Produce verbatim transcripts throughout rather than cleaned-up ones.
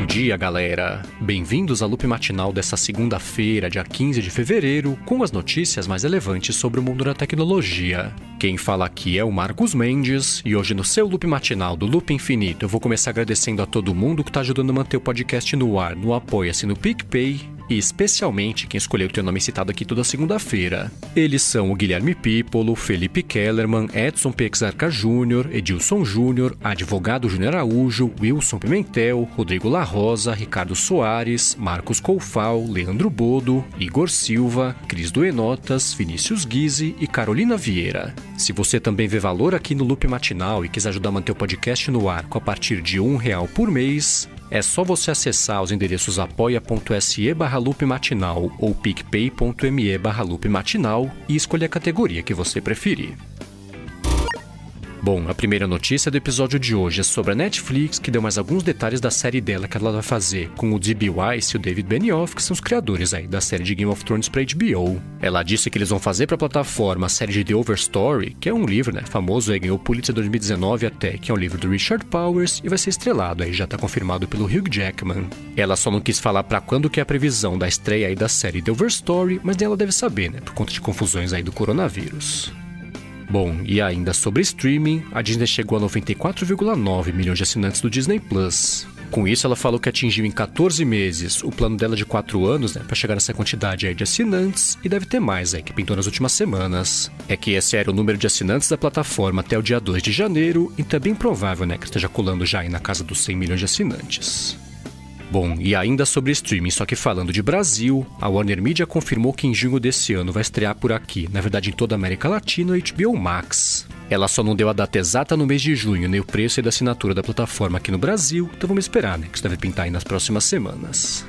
dia, galera! Bem-vindos ao Loop Matinal dessa segunda-feira, dia quinze de fevereiro, com as notícias mais relevantes sobre o mundo da tecnologia. Quem fala aqui é o Marcos Mendes, e hoje no seu Loop Matinal do Loop Infinito eu vou começar agradecendo a todo mundo que está ajudando a manter o podcast no ar, no Apoia-se no PicPay, e especialmente quem escolheu ter o nome citado aqui toda segunda-feira. Eles são o Guilherme Pípolo, Felipe Kellerman, Edson Pexarca Júnior, Edilson Júnior, Advogado Júnior Araújo, Wilson Pimentel, Rodrigo La Rosa, Ricardo Soares, Marcos Coufal, Leandro Bodo, Igor Silva, Cris Duenotas, Vinícius Guise e Carolina Vieira. Se você também vê valor aqui no Loop Matinal e quiser ajudar a manter o podcast no ar com a partir de um real por mês, é só você acessar os endereços apoia.se barra loop matinal ou picpay.me barra loop matinal e escolher a categoria que você preferir. Bom, a primeira notícia do episódio de hoje é sobre a Netflix, que deu mais alguns detalhes da série dela que ela vai fazer com o D B. Weiss e o David Benioff, que são os criadores aí da série de Game of Thrones para H B O. Ela disse que eles vão fazer para a plataforma a série de The Overstory, que é um livro, né, famoso, aí, ganhou o Pulitzer dois mil e dezenove até, que é um livro do Richard Powers e vai ser estrelado, aí já tá confirmado pelo Hugh Jackman. Ela só não quis falar para quando que é a previsão da estreia aí da série The Overstory, mas ela deve saber, né, por conta de confusões aí do coronavírus. Bom, e ainda sobre streaming, a Disney chegou a noventa e quatro vírgula nove milhões de assinantes do Disney Plus. Com isso, ela falou que atingiu em quatorze meses o plano dela de quatro anos, né, para chegar nessa quantidade aí de assinantes, e deve ter mais aí, que pintou nas últimas semanas. É que esse era o número de assinantes da plataforma até o dia dois de janeiro, então é bem provável, né, que esteja colando já aí na casa dos cem milhões de assinantes. Bom, e ainda sobre streaming, só que falando de Brasil, a Warner Media confirmou que em junho desse ano vai estrear por aqui, na verdade em toda a América Latina, o H B O Max. Ela só não deu a data exata no mês de junho, nem o preço e da assinatura da plataforma aqui no Brasil, então vamos esperar, né, que isso deve pintar aí nas próximas semanas.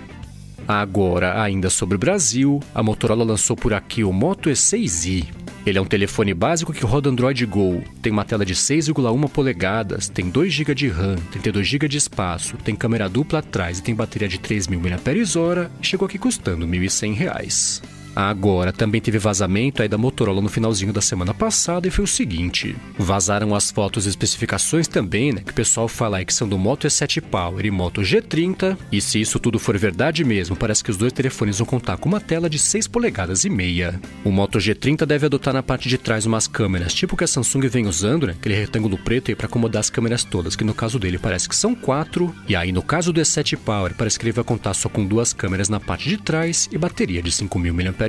Agora, ainda sobre o Brasil, a Motorola lançou por aqui o Moto E seis i. Ele é um telefone básico que roda Android Go, tem uma tela de seis vírgula um polegadas, tem dois gigas de RAM, trinta e dois gigas de espaço, tem câmera dupla atrás e tem bateria de três mil miliampères-hora e chegou aqui custando mil e cem reais. Agora, também teve vazamento aí da Motorola no finalzinho da semana passada e foi o seguinte: vazaram as fotos e especificações também, né, que o pessoal fala aí que são do Moto E sete Power e Moto G trinta, e se isso tudo for verdade mesmo, parece que os dois telefones vão contar com uma tela de seis polegadas e meia. O Moto G trinta deve adotar na parte de trás umas câmeras, tipo que a Samsung vem usando, né, aquele retângulo preto aí para acomodar as câmeras todas, que no caso dele parece que são quatro, e aí no caso do E sete Power parece que ele vai contar só com duas câmeras na parte de trás e bateria de cinco mil miliampères-hora.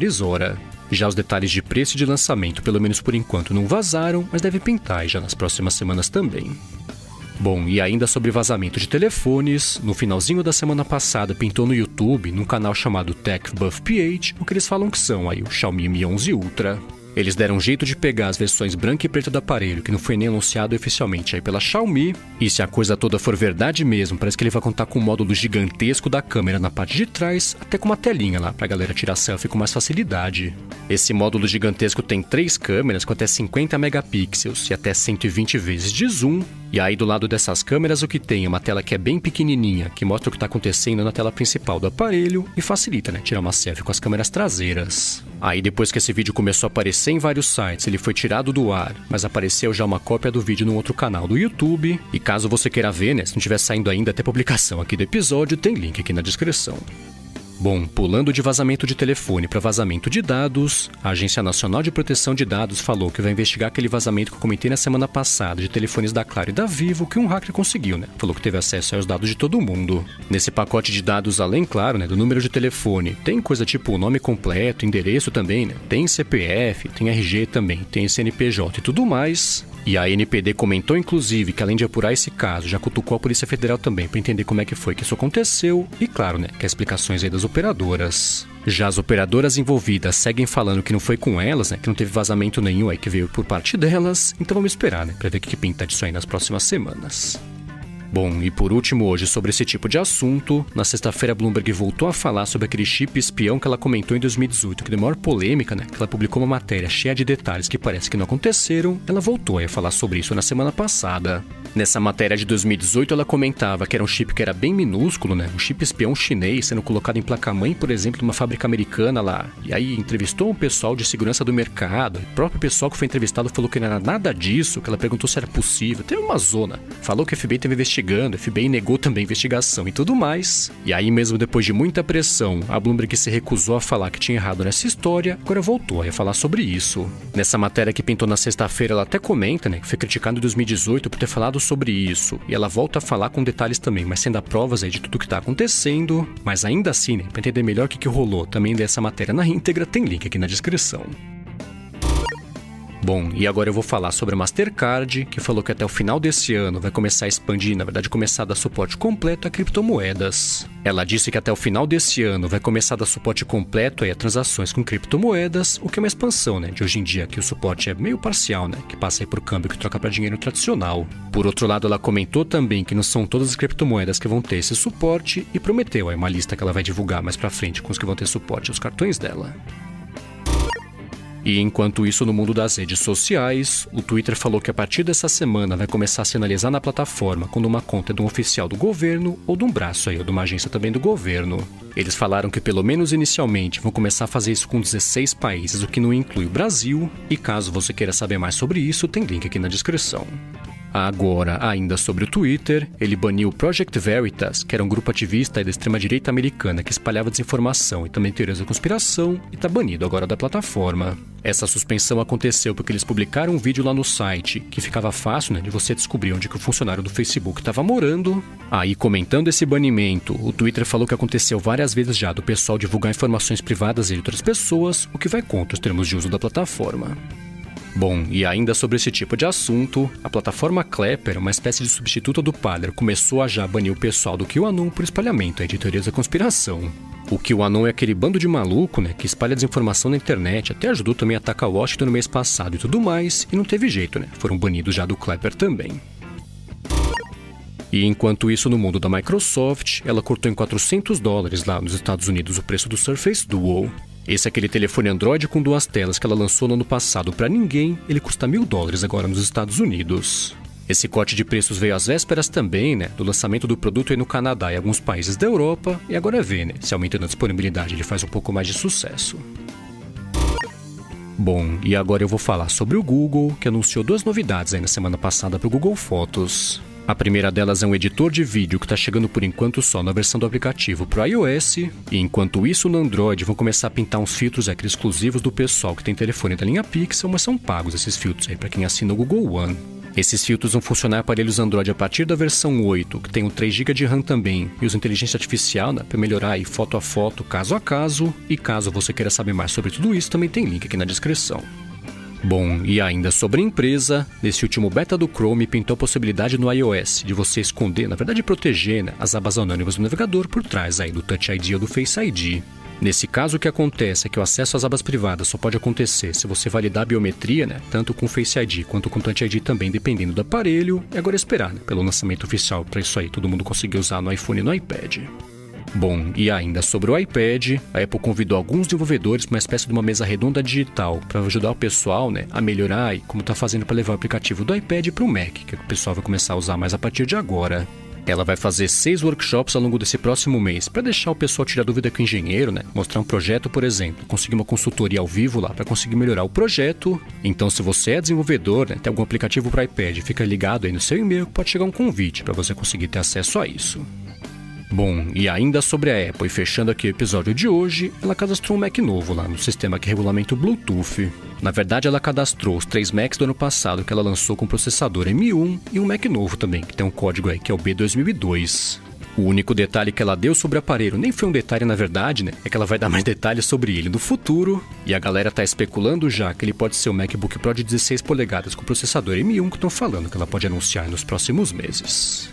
Já os detalhes de preço e de lançamento, pelo menos por enquanto, não vazaram, mas deve pintar já nas próximas semanas também. Bom, e ainda sobre vazamento de telefones, no finalzinho da semana passada pintou no YouTube, num canal chamado TechBuffPH, o que eles falam que são aí o Xiaomi Mi onze Ultra. Eles deram um jeito de pegar as versões branca e preta do aparelho, que não foi nem anunciado oficialmente aí pela Xiaomi, e se a coisa toda for verdade mesmo, parece que ele vai contar com um módulo gigantesco da câmera na parte de trás, até com uma telinha lá pra galera tirar selfie com mais facilidade. Esse módulo gigantesco tem três câmeras com até cinquenta megapixels e até cento e vinte vezes de zoom, e aí do lado dessas câmeras o que tem é uma tela que é bem pequenininha, que mostra o que está acontecendo na tela principal do aparelho e facilita, né, tirar uma selfie com as câmeras traseiras. Aí depois que esse vídeo começou a aparecer em vários sites, ele foi tirado do ar, mas apareceu já uma cópia do vídeo num outro canal do YouTube, e caso você queira ver, né, se não estiver saindo ainda até a publicação aqui do episódio, tem link aqui na descrição. Bom, pulando de vazamento de telefone para vazamento de dados, a Agência Nacional de Proteção de Dados falou que vai investigar aquele vazamento que eu comentei na semana passada de telefones da Claro e da Vivo que um hacker conseguiu, né? Falou que teve acesso aos dados de todo mundo. Nesse pacote de dados, além, claro, né, do número de telefone, tem coisa tipo nome completo, endereço também, né? Tem C P F, tem R G também, tem C N P J e tudo mais. E a N P D comentou, inclusive, que além de apurar esse caso, já cutucou a Polícia Federal também para entender como é que foi que isso aconteceu e, claro, né, que as explicações aí das operadoras. Já as operadoras envolvidas seguem falando que não foi com elas, né, que não teve vazamento nenhum aí que veio por parte delas, então vamos esperar, né, para ver o que pinta disso aí nas próximas semanas. Bom, e por último hoje sobre esse tipo de assunto, na sexta-feira a Bloomberg voltou a falar sobre aquele chip espião que ela comentou em dois mil e dezoito, que deu maior polêmica, né? Que ela publicou uma matéria cheia de detalhes que parece que não aconteceram. Ela voltou a falar sobre isso na semana passada. Nessa matéria de dois mil e dezoito ela comentava que era um chip que era bem minúsculo, né? Um chip espião chinês sendo colocado em placa-mãe, por exemplo, de uma fábrica americana lá. E aí entrevistou um pessoal de segurança do mercado. O próprio pessoal que foi entrevistado falou que não era nada disso, que ela perguntou se era possível. Teve uma zona. Falou que o F B I teve investigado investigando, o F B I negou também a investigação e tudo mais. E aí mesmo depois de muita pressão, a Bloomberg se recusou a falar que tinha errado nessa história, agora voltou a falar sobre isso. Nessa matéria que pintou na sexta-feira, ela até comenta, né, que foi criticada em dois mil e dezoito por ter falado sobre isso. E ela volta a falar com detalhes também, mas sem dar provas aí de tudo que tá acontecendo. Mas ainda assim, né, pra entender melhor o que, que rolou também dessa matéria na íntegra, tem link aqui na descrição. Bom, e agora eu vou falar sobre a Mastercard, que falou que até o final desse ano vai começar a expandir, na verdade começar a dar suporte completo a criptomoedas. Ela disse que até o final desse ano vai começar a dar suporte completo aí a transações com criptomoedas, o que é uma expansão, né? De hoje em dia que o suporte é meio parcial, né? Que passa aí por câmbio que troca para dinheiro tradicional. Por outro lado, ela comentou também que não são todas as criptomoedas que vão ter esse suporte e prometeu aí uma lista que ela vai divulgar mais pra frente com os que vão ter suporte aos cartões dela. E enquanto isso, no mundo das redes sociais, o Twitter falou que a partir dessa semana vai começar a sinalizar na plataforma quando uma conta é de um oficial do governo ou de um braço aí, ou de uma agência também do governo. Eles falaram que pelo menos inicialmente vão começar a fazer isso com dezesseis países, o que não inclui o Brasil, e caso você queira saber mais sobre isso, tem link aqui na descrição. Agora, ainda sobre o Twitter, ele baniu o Project Veritas, que era um grupo ativista da extrema-direita americana que espalhava desinformação e também teorias da conspiração, e está banido agora da plataforma. Essa suspensão aconteceu porque eles publicaram um vídeo lá no site, que ficava fácil, né, de você descobrir onde que o funcionário do Facebook estava morando. Aí, comentando esse banimento, o Twitter falou que aconteceu várias vezes já do pessoal divulgar informações privadas de outras pessoas, o que vai contra os termos de uso da plataforma. Bom, e ainda sobre esse tipo de assunto, a plataforma Clapper, uma espécie de substituta do Parler, começou a já banir o pessoal do QAnon por espalhamento de teorias da conspiração. O QAnon é aquele bando de maluco, né, que espalha desinformação na internet, até ajudou também a atacar Washington no mês passado e tudo mais, e não teve jeito, né, foram banidos já do Clapper também. E enquanto isso, no mundo da Microsoft, ela cortou em quatrocentos dólares lá nos Estados Unidos o preço do Surface Duo. Esse é aquele telefone Android com duas telas que ela lançou no ano passado para ninguém, ele custa mil dólares agora nos Estados Unidos. Esse corte de preços veio às vésperas também, né, do lançamento do produto aí no Canadá e alguns países da Europa, e agora é ver, né, se aumentando a disponibilidade ele faz um pouco mais de sucesso. Bom, e agora eu vou falar sobre o Google, que anunciou duas novidades aí na semana passada para o Google Fotos. A primeira delas é um editor de vídeo que está chegando por enquanto só na versão do aplicativo para o iOS, e enquanto isso no Android vão começar a pintar uns filtros aqui exclusivos do pessoal que tem telefone da linha Pixel, mas são pagos esses filtros aí para quem assina o Google One. Esses filtros vão funcionar em aparelhos Android a partir da versão oito, que tem um três gigas de RAM também, e usa inteligência artificial, né, para melhorar aí foto a foto, caso a caso, e caso você queira saber mais sobre tudo isso, também tem link aqui na descrição. Bom, e ainda sobre a empresa, nesse último beta do Chrome pintou a possibilidade no iOS de você esconder, na verdade proteger, né, as abas anônimas do navegador por trás aí do Touch I D ou do Face I D. Nesse caso, o que acontece é que o acesso às abas privadas só pode acontecer se você validar a biometria, né, tanto com Face I D quanto com Touch I D também, dependendo do aparelho, e agora esperar, né, pelo lançamento oficial para isso aí todo mundo conseguir usar no iPhone e no iPad. Bom, e ainda sobre o iPad, a Apple convidou alguns desenvolvedores para uma espécie de uma mesa redonda digital para ajudar o pessoal, né, a melhorar e como está fazendo para levar o aplicativo do iPad para o Mac, que o pessoal vai começar a usar mais a partir de agora. Ela vai fazer seis workshops ao longo desse próximo mês para deixar o pessoal tirar dúvida com o engenheiro, né, mostrar um projeto, por exemplo, conseguir uma consultoria ao vivo lá para conseguir melhorar o projeto. Então, se você é desenvolvedor, né, tem algum aplicativo para iPad, fica ligado aí no seu e-mail que pode chegar um convite para você conseguir ter acesso a isso. Bom, e ainda sobre a Apple, e fechando aqui o episódio de hoje, ela cadastrou um Mac novo lá no sistema que regulamenta o Bluetooth. Na verdade, ela cadastrou os três Macs do ano passado que ela lançou com processador M um e um Mac novo também, que tem um código aí que é o B dois mil e dois. O único detalhe que ela deu sobre o aparelho, nem foi um detalhe na verdade, né? É que ela vai dar mais detalhes sobre ele no futuro, e a galera tá especulando já que ele pode ser o MacBook Pro de dezesseis polegadas com processador M um que estão falando que ela pode anunciar nos próximos meses.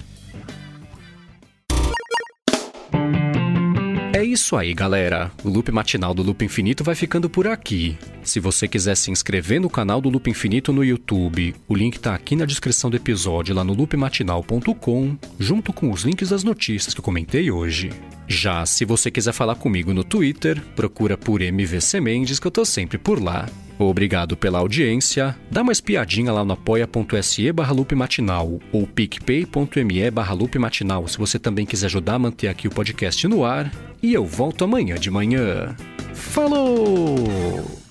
É isso aí, galera. O Loop Matinal do Loop Infinito vai ficando por aqui. Se você quiser se inscrever no canal do Loop Infinito no YouTube, o link tá aqui na descrição do episódio lá no loop matinal ponto com, junto com os links das notícias que eu comentei hoje. Já se você quiser falar comigo no Twitter, procura por M V C Mendes que eu tô sempre por lá. Obrigado pela audiência, dá uma espiadinha lá no apoia.se barra loopmatinal ou picpay.me barra loopmatinal se você também quiser ajudar a manter aqui o podcast no ar. E eu volto amanhã de manhã. Falou!